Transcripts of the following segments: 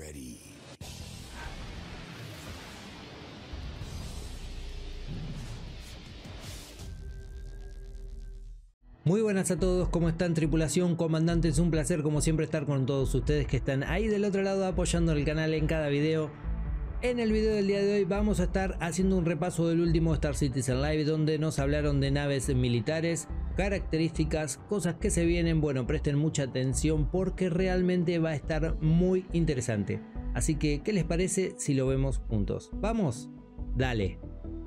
ready. Muy buenas a todos, ¿cómo están tripulación, comandantes? Un placer como siempre estar con todos ustedes que están ahí del otro lado apoyando el canal en cada video. En el video del día de hoy vamos a estar haciendo un repaso del último Star Citizen Live, donde nos hablaron de naves militares, características, cosas que se vienen. Bueno, presten mucha atención porque realmente va a estar muy interesante. Así que, ¿qué les parece si lo vemos juntos? ¿Vamos? Dale.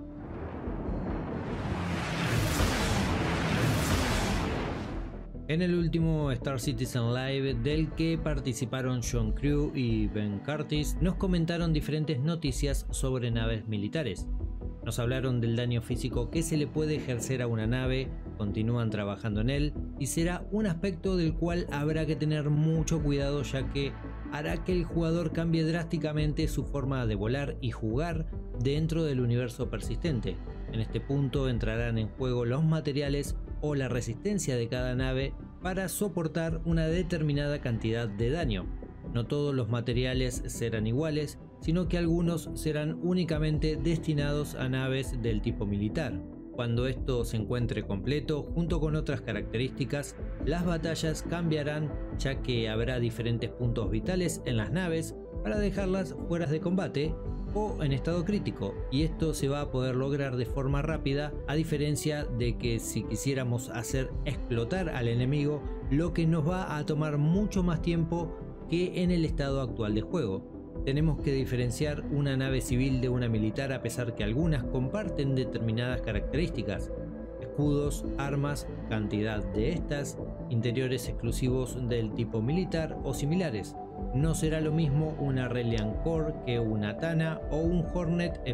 En el último Star Citizen Live, del que participaron John Crew y Ben Curtis, nos comentaron diferentes noticias sobre naves militares. Nos hablaron del daño físico que se le puede ejercer a una nave, continúan trabajando en él y será un aspecto del cual habrá que tener mucho cuidado, ya que hará que el jugador cambie drásticamente su forma de volar y jugar dentro del universo persistente. En este punto entrarán en juego los materiales o la resistencia de cada nave para soportar una determinada cantidad de daño. No todos los materiales serán iguales, sino que algunos serán únicamente destinados a naves del tipo militar. Cuando esto se encuentre completo, junto con otras características, las batallas cambiarán, ya que habrá diferentes puntos vitales en las naves para dejarlas fuera de combate o en estado crítico, y esto se va a poder lograr de forma rápida, a diferencia de que si quisiéramos hacer explotar al enemigo, lo que nos va a tomar mucho más tiempo que en el estado actual de juego. Tenemos que diferenciar una nave civil de una militar, a pesar que algunas comparten determinadas características: escudos, armas, cantidad de estas, interiores exclusivos del tipo militar o similares. No será lo mismo una Reliant Core que una Tana o un Hornet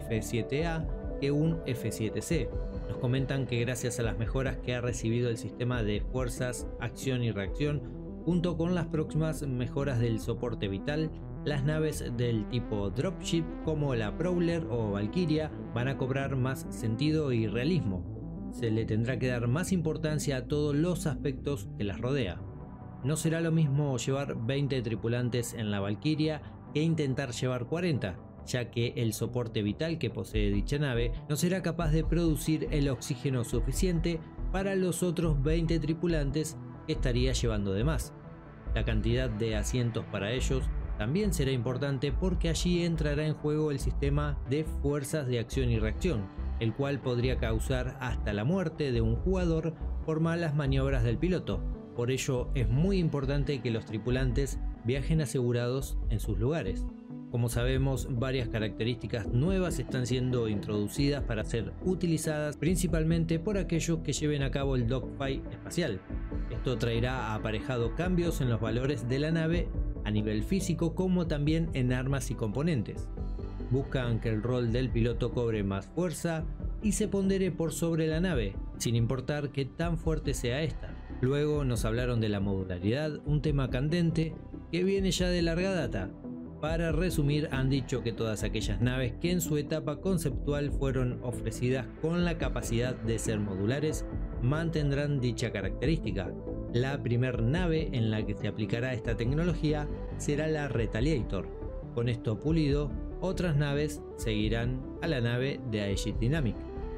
F7A que un F7C. Nos comentan que gracias a las mejoras que ha recibido el sistema de fuerzas, acción y reacción, junto con las próximas mejoras del soporte vital, las naves del tipo Dropship como la Prowler o Valkyria van a cobrar más sentido y realismo. Se le tendrá que dar más importancia a todos los aspectos que las rodea. No será lo mismo llevar 20 tripulantes en la Valkyria que intentar llevar 40, ya que el soporte vital que posee dicha nave no será capaz de producir el oxígeno suficiente para los otros 20 tripulantes que estaría llevando de más. La cantidad de asientos para ellos también será importante, porque allí entrará en juego el sistema de fuerzas de acción y reacción, el cual podría causar hasta la muerte de un jugador por malas maniobras del piloto. Por ello es muy importante que los tripulantes viajen asegurados en sus lugares. Como sabemos, varias características nuevas están siendo introducidas para ser utilizadas principalmente por aquellos que lleven a cabo el dogfight espacial. Esto traerá aparejado cambios en los valores de la nave a nivel físico, como también en armas y componentes. Buscan que el rol del piloto cobre más fuerza y se pondere por sobre la nave, sin importar qué tan fuerte sea esta. Luego nos hablaron de la modularidad, un tema candente que viene ya de larga data. Para resumir, han dicho que todas aquellas naves que en su etapa conceptual fueron ofrecidas con la capacidad de ser modulares mantendrán dicha característica. La primer nave en la que se aplicará esta tecnología será la Retaliator. Con esto pulido, otras naves seguirán a la nave de Aegis Dynamic.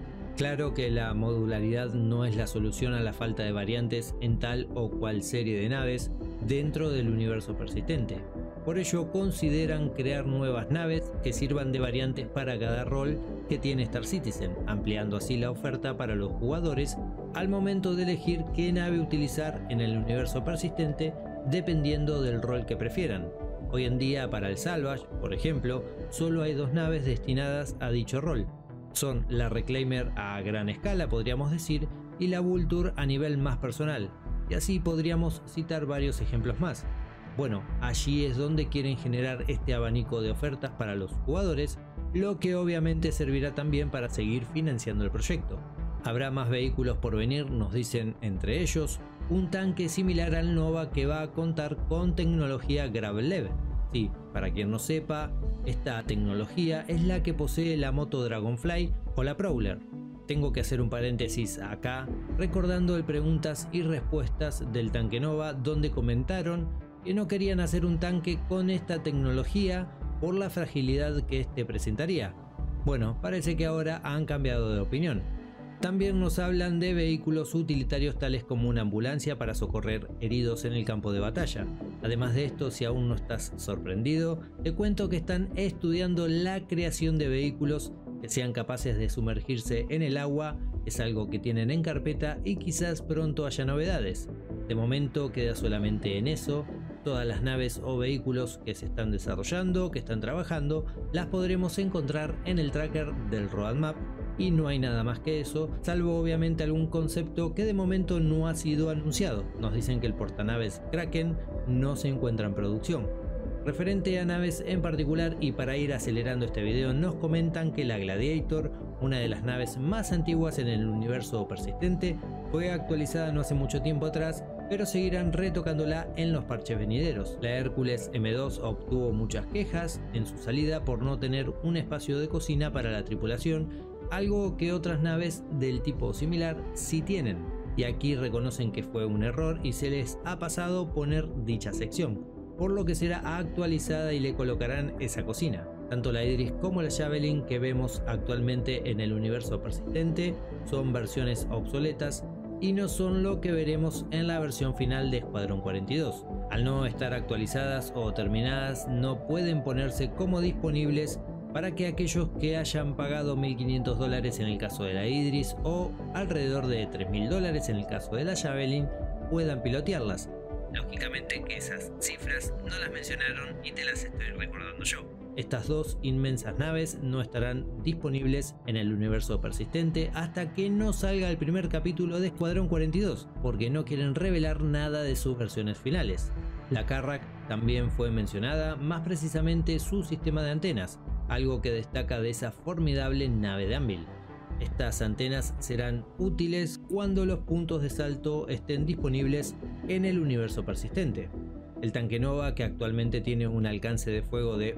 Claro que la modularidad no es la solución a la falta de variantes en tal o cual serie de naves dentro del universo persistente. Por ello consideran crear nuevas naves que sirvan de variantes para cada rol que tiene Star Citizen, ampliando así la oferta para los jugadores al momento de elegir qué nave utilizar en el universo persistente, dependiendo del rol que prefieran. Hoy en día, para el Salvage, por ejemplo, solo hay dos naves destinadas a dicho rol. Son la Reclaimer a gran escala, podríamos decir, y la Vulture a nivel más personal, y así podríamos citar varios ejemplos más. Bueno, allí es donde quieren generar este abanico de ofertas para los jugadores, lo que obviamente servirá también para seguir financiando el proyecto. Habrá más vehículos por venir, nos dicen, entre ellos un tanque similar al Nova que va a contar con tecnología Graveler. Sí, para quien no sepa, esta tecnología es la que posee la moto Dragonfly o la Prowler. Tengo que hacer un paréntesis acá, recordando el preguntas y respuestas del tanque Nova, donde comentaron que no querían hacer un tanque con esta tecnología por la fragilidad que este presentaría. Bueno, parece que ahora han cambiado de opinión. También nos hablan de vehículos utilitarios tales como una ambulancia para socorrer heridos en el campo de batalla. Además de esto, si aún no estás sorprendido, te cuento que están estudiando la creación de vehículos que sean capaces de sumergirse en el agua. Es algo que tienen en carpeta y quizás pronto haya novedades. De momento queda solamente en eso. Todas las naves o vehículos que se están desarrollando, que están trabajando, las podremos encontrar en el tracker del roadmap. Y no hay nada más que eso, salvo obviamente algún concepto que de momento no ha sido anunciado. Nos dicen que el portanaves Kraken no se encuentra en producción. Referente a naves en particular, y para ir acelerando este video, nos comentan que la Gladiator, una de las naves más antiguas en el universo persistente, fue actualizada no hace mucho tiempo atrás, pero seguirán retocándola en los parches venideros. La Hércules M2 obtuvo muchas quejas en su salida por no tener un espacio de cocina para la tripulación, algo que otras naves del tipo similar sí tienen, y aquí reconocen que fue un error y se les ha pasado poner dicha sección, por lo que será actualizada y le colocarán esa cocina. Tanto la Idris como la Javelin que vemos actualmente en el universo persistente son versiones obsoletas y no son lo que veremos en la versión final de Escuadrón 42. Al no estar actualizadas o terminadas, no pueden ponerse como disponibles para que aquellos que hayan pagado $1.500 en el caso de la Idris o alrededor de $3.000 en el caso de la Javelin puedan pilotearlas. Lógicamente que esas cifras no las mencionaron y te las estoy recordando yo. Estas dos inmensas naves no estarán disponibles en el universo persistente hasta que no salga el primer capítulo de Escuadrón 42, porque no quieren revelar nada de sus versiones finales. La Carrack también fue mencionada, más precisamente su sistema de antenas, algo que destaca de esa formidable nave de Anvil. Estas antenas serán útiles cuando los puntos de salto estén disponibles en el universo persistente. El tanque Nova, que actualmente tiene un alcance de fuego de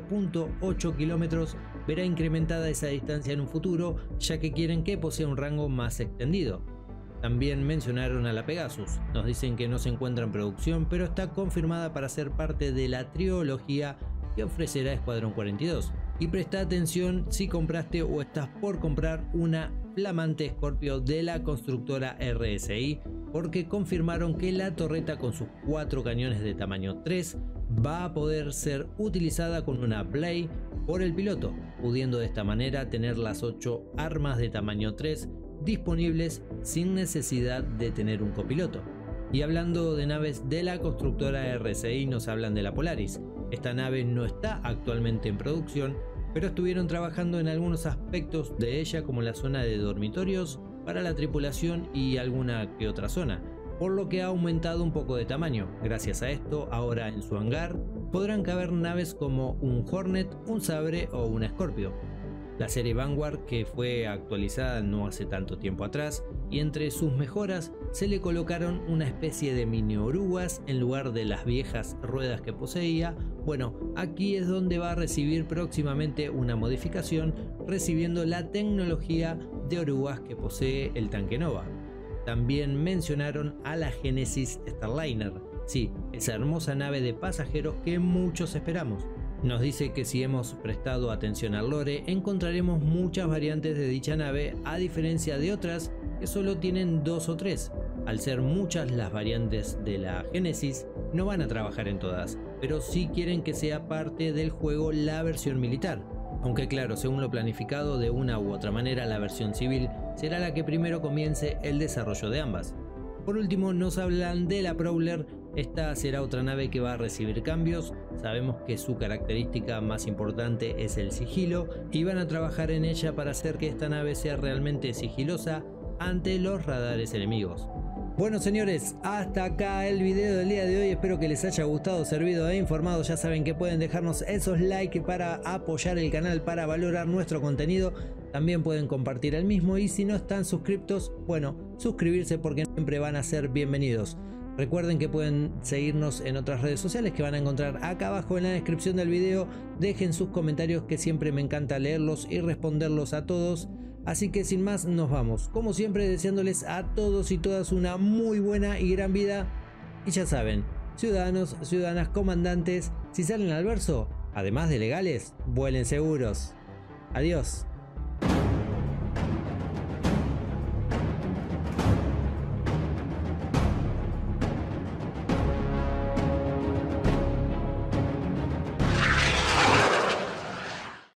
1.8 kilómetros, verá incrementada esa distancia en un futuro, ya que quieren que posea un rango más extendido. También mencionaron a la Pegasus. Nos dicen que no se encuentra en producción, pero está confirmada para ser parte de la trilogía que ofrecerá Escuadrón 42. Y presta atención si compraste o estás por comprar una flamante Scorpio de la constructora RSI, porque confirmaron que la torreta con sus 4 cañones de tamaño 3 va a poder ser utilizada con una Blade por el piloto, pudiendo de esta manera tener las 8 armas de tamaño 3 disponibles sin necesidad de tener un copiloto. Y hablando de naves de la constructora RSI, nos hablan de la Polaris. Esta nave no está actualmente en producción, pero estuvieron trabajando en algunos aspectos de ella, como la zona de dormitorios para la tripulación y alguna que otra zona, por lo que ha aumentado un poco de tamaño. Gracias a esto, ahora en su hangar podrán caber naves como un Hornet, un Sabre o una Scorpio. La serie Vanguard, que fue actualizada no hace tanto tiempo atrás, y entre sus mejoras se le colocaron una especie de mini orugas en lugar de las viejas ruedas que poseía. Bueno, aquí es donde va a recibir próximamente una modificación, recibiendo la tecnología de orugas que posee el tanque Nova. También mencionaron a la Genesis Starliner, sí, esa hermosa nave de pasajeros que muchos esperamos. Nos dice que si hemos prestado atención al lore, encontraremos muchas variantes de dicha nave, a diferencia de otras que solo tienen 2 o 3. Al ser muchas las variantes de la Genesis, no van a trabajar en todas, pero sí quieren que sea parte del juego la versión militar. Aunque claro, según lo planificado, de una u otra manera la versión civil será la que primero comience el desarrollo de ambas. Por último, nos hablan de la Prowler. Esta será otra nave que va a recibir cambios. Sabemos que su característica más importante es el sigilo y van a trabajar en ella para hacer que esta nave sea realmente sigilosa ante los radares enemigos. Bueno señores, hasta acá el video del día de hoy. Espero que les haya gustado, servido e informado. Ya saben que pueden dejarnos esos likes para apoyar el canal, para valorar nuestro contenido. También pueden compartir el mismo y si no están suscriptos, bueno, suscribirse porque siempre van a ser bienvenidos. Recuerden que pueden seguirnos en otras redes sociales que van a encontrar acá abajo en la descripción del video. Dejen sus comentarios que siempre me encanta leerlos y responderlos a todos. Así que sin más nos vamos, como siempre deseándoles a todos y todas una muy buena y gran vida. Y ya saben, Ciudadanos, ciudadanas, comandantes, si salen al verso, además de legales, vuelen seguros. Adiós.